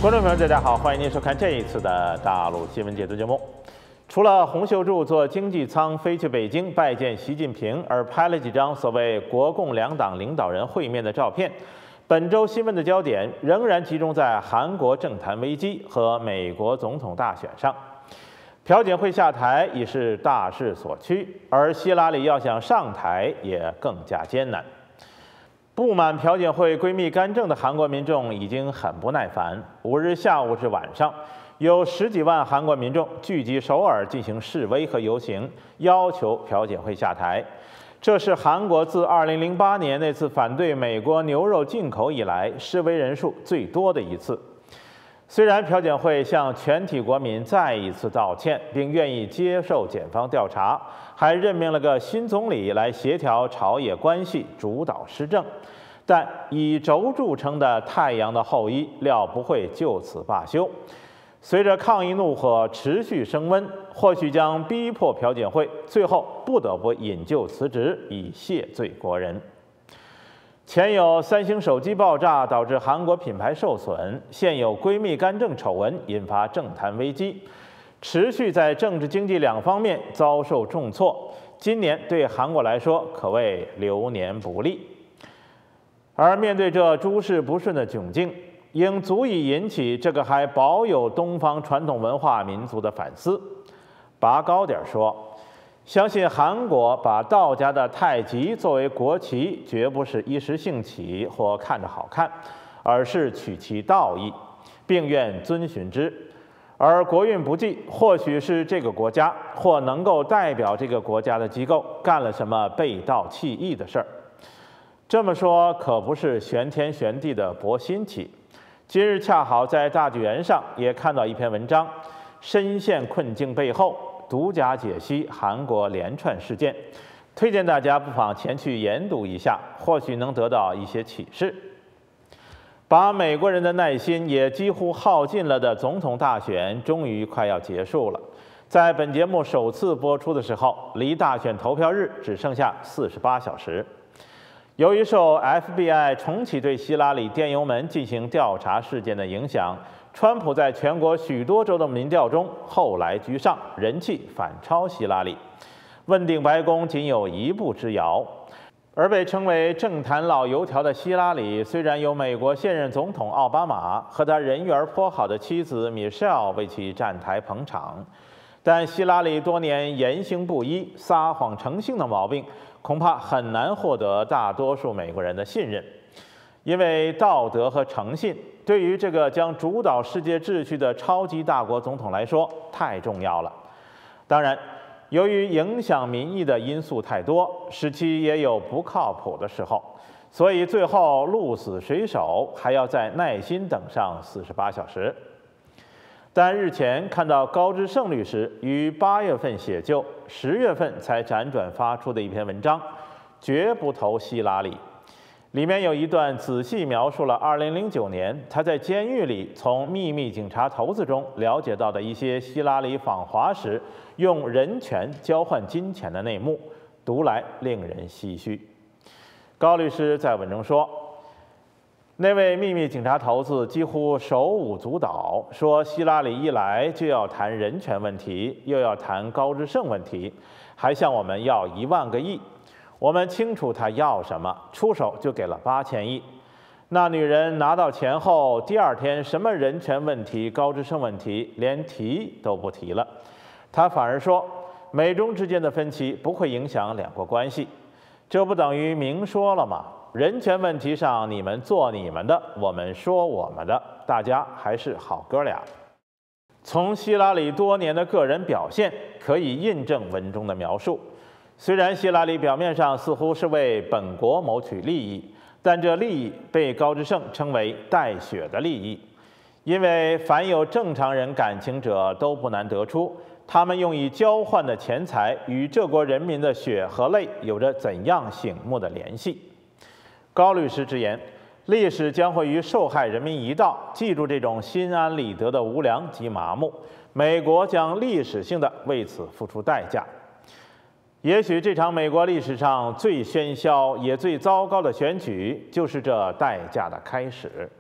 观众朋友，大家好，欢迎您收看这一次的大陆新闻解读节目。除了洪秀柱坐经济舱飞去北京拜见习近平，而拍了几张所谓国共两党领导人会面的照片，本周新闻的焦点仍然集中在韩国政坛危机和美国总统大选上。朴槿惠下台已是大势所趋，而希拉里要想上台也更加艰难。不满朴槿惠闺蜜干政的韩国民众已经很不耐烦。5日下午至晚上，有10几万韩国民众聚集首尔进行示威和游行，要求朴槿惠下台。这是韩国自2008年那次反对美国牛肉进口以来示威人数最多的一次。虽然朴槿惠向全体国民再一次道歉，并愿意接受检方调查，还任命了个新总理来协调朝野关系、主导施政，但以轴著称的太阳的后裔料不会就此罢休。随着抗议怒火持续升温，或许将逼迫朴槿惠最后不得不引咎辞职，以谢罪国人。前有三星手机爆炸导致韩国品牌受损，现有闺蜜干政丑闻引发政坛危机，持续在政治经济两方面遭受重挫。今年对韩国来说可谓流年不利。而面对这诸事不顺的窘境，应足以引起这个还保有东方传统文化民族的反思。拔高点说，相信韩国把道家的太极作为国旗，绝不是一时兴起或看着好看，而是取其道义，并愿遵循之。而国运不济，或许是这个国家或能够代表这个国家的机构干了什么背道弃义的事儿。这么说可不是玄天玄地的博新奇。今日恰好在大纪元上也看到一篇文章，深陷困境背后独家解析韩国连串事件，推荐大家不妨前去研读一下，或许能得到一些启示。把美国人的耐心也几乎耗尽了的总统大选终于快要结束了。在本节目首次播出的时候，离大选投票日只剩下48小时。由于受 FBI 重启对希拉里电邮门进行调查事件的影响，川普在全国许多州的民调中后来居上，人气反超希拉里，问鼎白宫仅有1步之遥。而被称为政坛老油条的希拉里，虽然有美国现任总统奥巴马和他人缘颇好的妻子米歇尔为其站台捧场，但希拉里多年言行不一、撒谎成性的毛病，恐怕很难获得大多数美国人的信任。因为道德和诚信对于这个将主导世界秩序的超级大国总统来说太重要了。当然，由于影响民意的因素太多，使其也有不靠谱的时候，所以最后鹿死谁手还要再耐心等上48小时。但日前看到高知胜律师于8月份写就，10月份才辗转发出的一篇文章，绝不投希拉里。里面有一段仔细描述了2009年他在监狱里从秘密警察头子中了解到的一些希拉里访华时用人权交换金钱的内幕，读来令人唏嘘。高律师在文中说，那位秘密警察头子几乎手舞足蹈，说希拉里一来就要谈人权问题，又要谈高知胜问题，还向我们要1万个亿。我们清楚他要什么，出手就给了8000亿。那女人拿到钱后，第2天什么人权问题、高知胜问题连提都不提了，她反而说美中之间的分歧不会影响两国关系，这不等于明说了吗？人权问题上你们做你们的，我们说我们的，大家还是好哥俩。从希拉里多年的个人表现可以印证文中的描述。虽然希拉里表面上似乎是为本国谋取利益，但这利益被高知胜称为带血的利益，因为凡有正常人感情者都不难得出，他们用以交换的钱财与这国人民的血和泪有着怎样醒目的联系。高律师直言，历史将会与受害人民一道记住这种心安理得的无良及麻木，美国将历史性的为此付出代价。也许这场美国历史上最喧嚣也最糟糕的选举，就是这代价的开始。